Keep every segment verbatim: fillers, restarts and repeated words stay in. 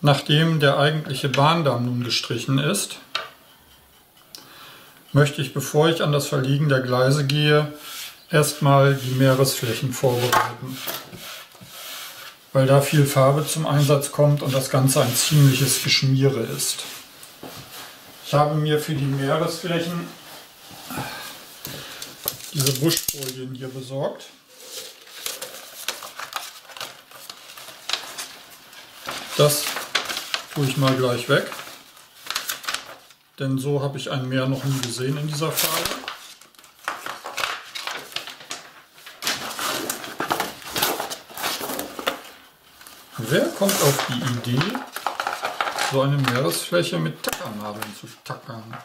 Nachdem der eigentliche Bahndamm nun gestrichen ist, möchte ich, bevor ich an das Verlegen der Gleise gehe, erstmal die Meeresflächen vorbereiten, weil da viel Farbe zum Einsatz kommt und das Ganze ein ziemliches Geschmiere ist. Ich habe mir für die Meeresflächen diese Buschfolien hier besorgt. Das tue ich mal gleich weg, denn so habe ich ein Meer noch nie gesehen in dieser Farbe. Wer kommt auf die Idee, so eine Meeresfläche mit Tackernadeln zu tackern?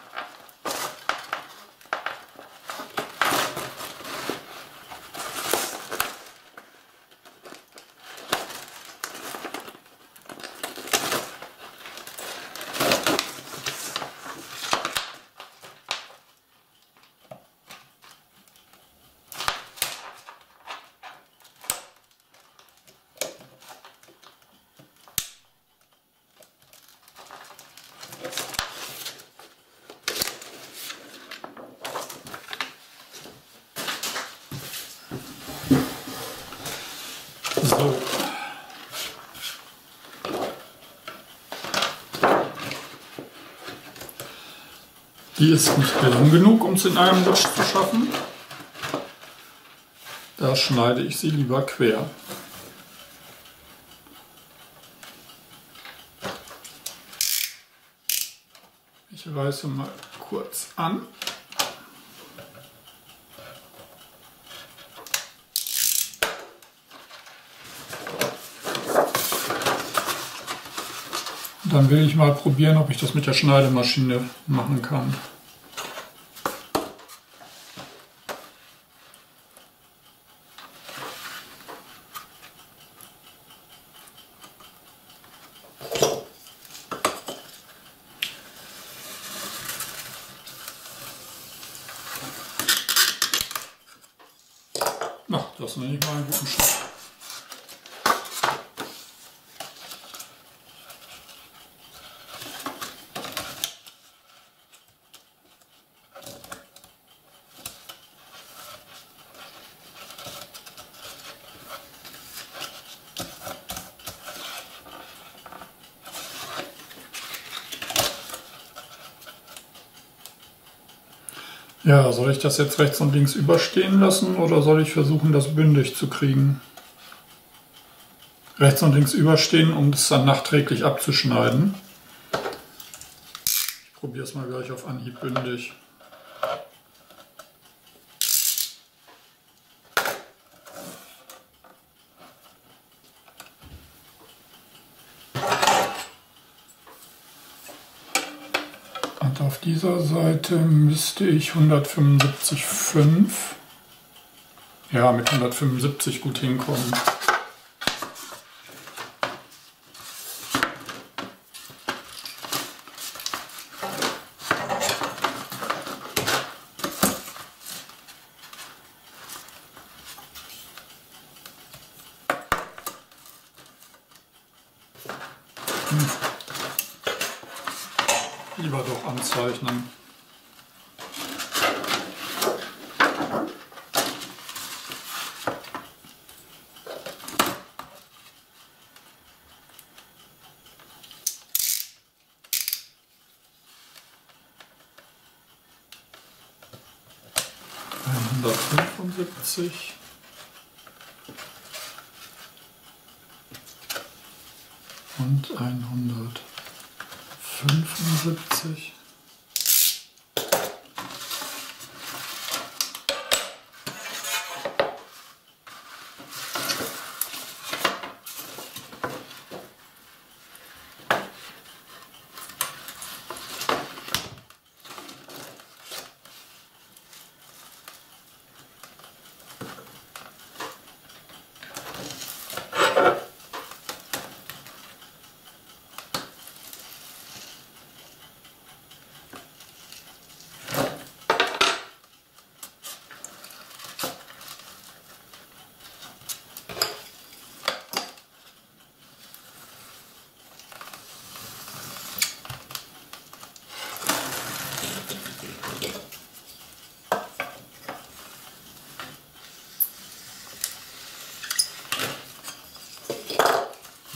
So. Die ist nicht lang genug, um es in einem Rutsch zu schaffen. Da schneide ich sie lieber quer. Ich reiße mal kurz an. Dann will ich mal probieren, ob ich das mit der Schneidemaschine machen kann. Ach, das nenne ich mal einen guten Schnitt. Ja, soll ich das jetzt rechts und links überstehen lassen oder soll ich versuchen, das bündig zu kriegen? Rechts und links überstehen, um es dann nachträglich abzuschneiden. Ich probiere es mal gleich auf Anhieb bündig. Und auf dieser Seite müsste ich hundertfünfundsiebzig Komma fünf, ja, mit hundertfünfundsiebzig gut hinkommen. Hm. Lieber doch anzeichnen. hundertfünfundsiebzig. Und hundertfünfundsiebzig.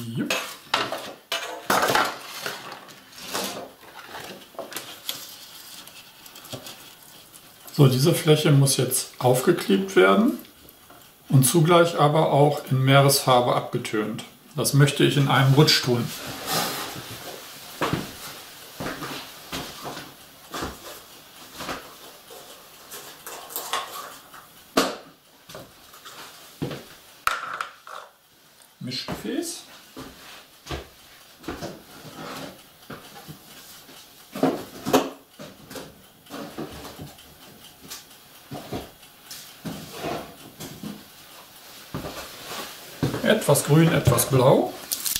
Jupp. So, diese Fläche muss jetzt aufgeklebt werden und zugleich aber auch in Meeresfarbe abgetönt. Das möchte ich in einem Rutsch tun. Mischgefäß. Etwas grün, etwas blau.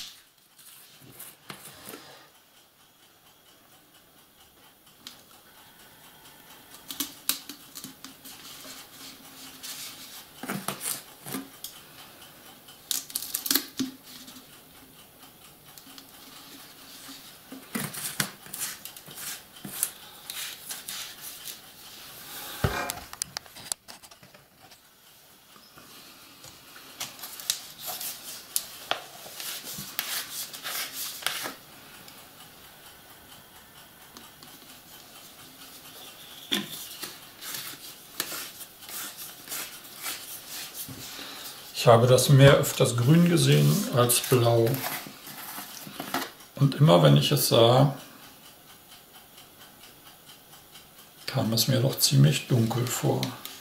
Ich habe das Meer öfters grün gesehen als blau. Und immer wenn ich es sah, kam es mir doch ziemlich dunkel vor.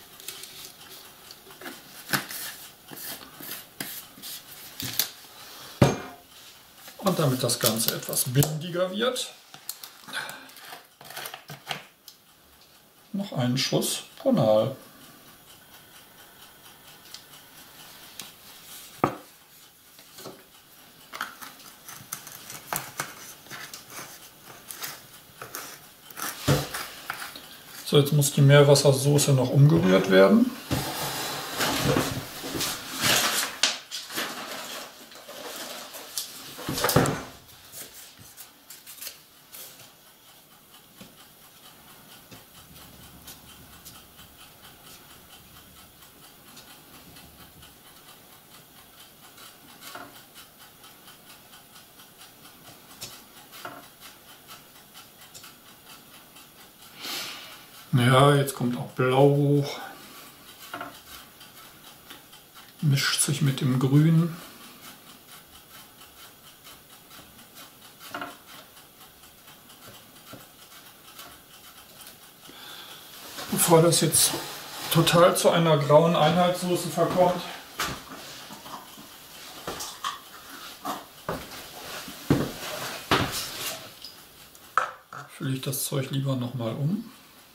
Und damit das Ganze etwas bindiger wird, noch einen Schuss Ponal. So, jetzt muss die Meerwassersoße noch umgerührt werden. Ja, jetzt kommt auch Blau hoch, mischt sich mit dem Grün. Bevor das jetzt total zu einer grauen Einheitssoße verkommt, fülle ich das Zeug lieber nochmal um.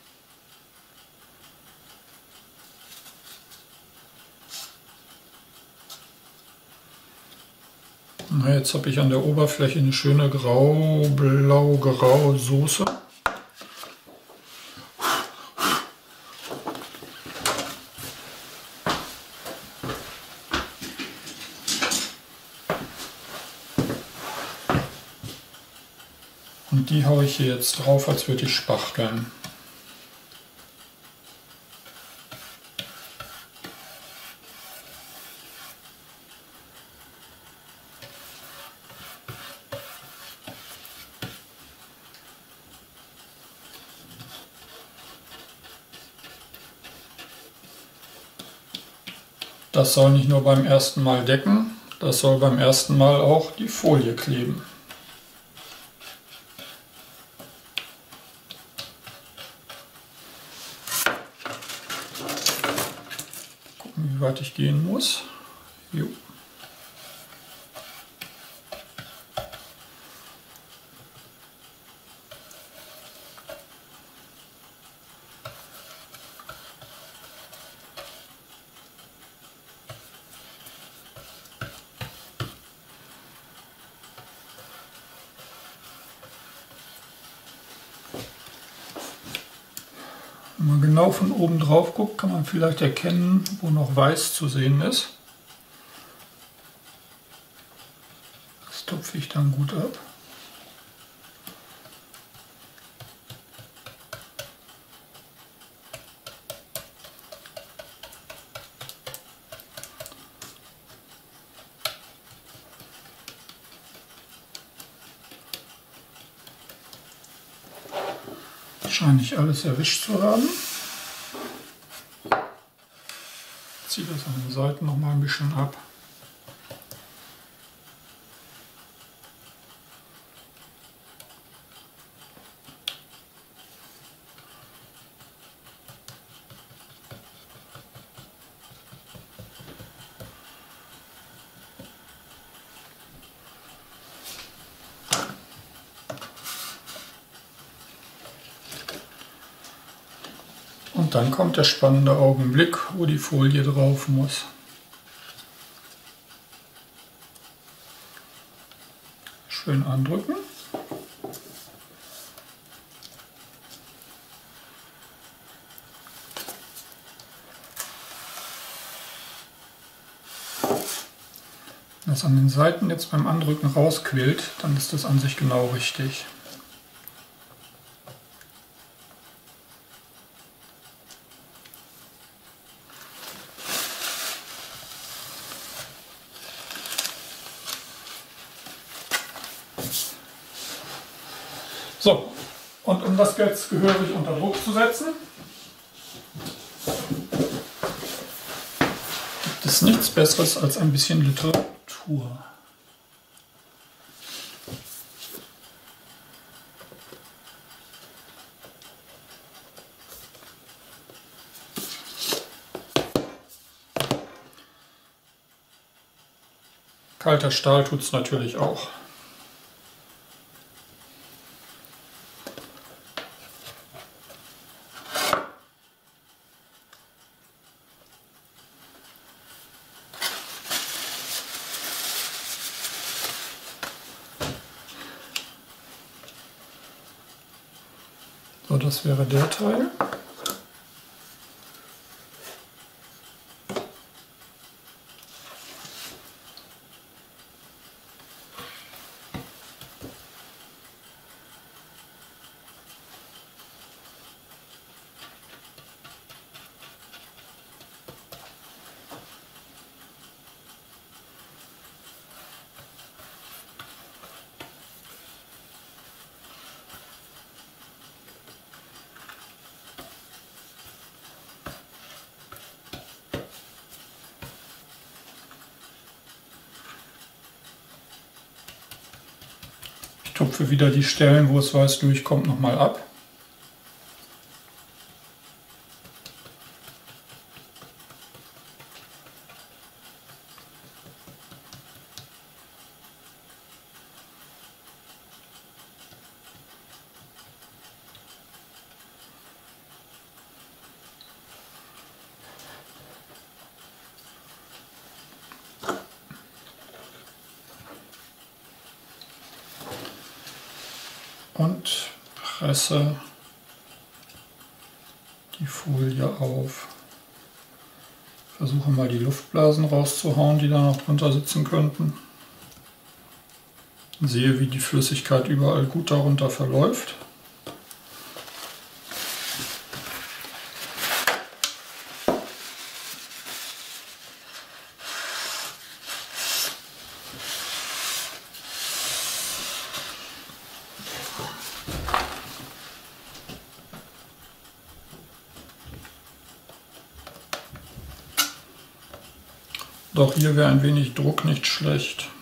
Na, jetzt habe ich an der Oberfläche eine schöne grau-blau-graue Soße. Und die haue ich hier jetzt drauf, als würde ich spachteln. Das soll nicht nur beim ersten Mal decken, das soll beim ersten Mal auch die Folie kleben. Gucken, wie weit ich gehen muss. Jo. Wenn man genau von oben drauf guckt, kann man vielleicht erkennen, wo noch weiß zu sehen ist. Das tupfe ich dann gut ab. Scheine ich alles erwischt zu haben. Ziehe das an den Seiten noch mal ein bisschen ab. Und dann kommt der spannende Augenblick, wo die Folie drauf muss. Schön andrücken. Wenn das an den Seiten jetzt beim Andrücken rausquillt, dann ist das an sich genau richtig. So, und um das jetzt gehörig unter Druck zu setzen, gibt es nichts Besseres als ein bisschen Literatur. Kalter Stahl tut es natürlich auch. So, das wäre der Teil. Ich tupfe wieder die Stellen, wo es weiß durchkommt, nochmal ab. Und presse die Folie auf. Versuche mal die Luftblasen rauszuhauen, die da noch drunter sitzen könnten. Sehe, wie die Flüssigkeit überall gut darunter verläuft. Doch hier wäre ein wenig Druck nicht schlecht.